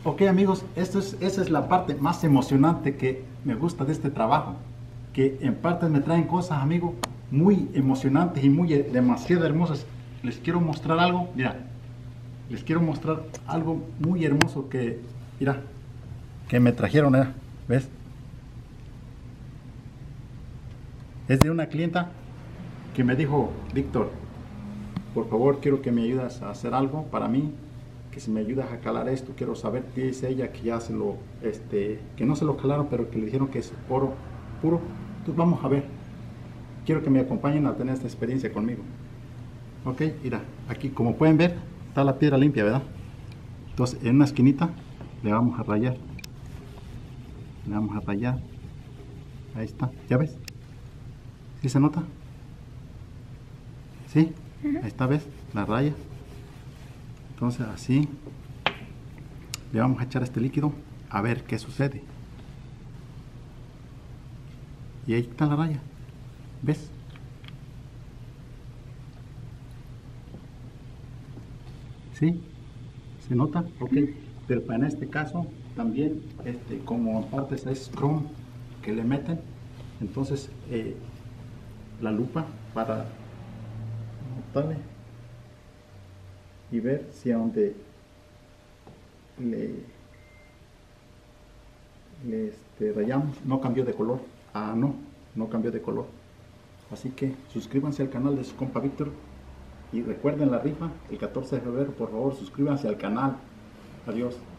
Ok amigos, esa es la parte más emocionante que me gusta de este trabajo, que en parte me traen cosas, amigos, muy emocionantes y demasiado hermosas. Les quiero mostrar algo, mira, les quiero mostrar algo muy hermoso mira, que me trajeron, ¿ves? Es de una clienta que me dijo, Víctor, por favor quiero que me ayudas a hacer algo para mí, que si me ayudas a calar esto, quiero saber qué dice ella, que ya que no se lo calaron, pero que le dijeron que es oro puro. Entonces vamos a ver, quiero que me acompañen a tener esta experiencia conmigo. Ok, mira, aquí como pueden ver, está la piedra limpia, ¿verdad? Entonces en una esquinita le vamos a rayar, ahí está, ¿ya ves? ¿Sí se nota? ¿Sí? Ahí está, ¿ves? La raya. Entonces así le vamos a echar este líquido a ver qué sucede. Y ahí está la raya, ¿ves? ¿Sí? ¿Se nota? Ok. Pero en este caso también, como aparte es chrome que le meten, entonces la lupa para notarle y ver si a donde le, rayamos no cambió de color. Ah, no, no cambió de color. Así que suscríbanse al canal de su compa Víctor y recuerden la rifa el 14 de febrero. Por favor, suscríbanse al canal. Adiós.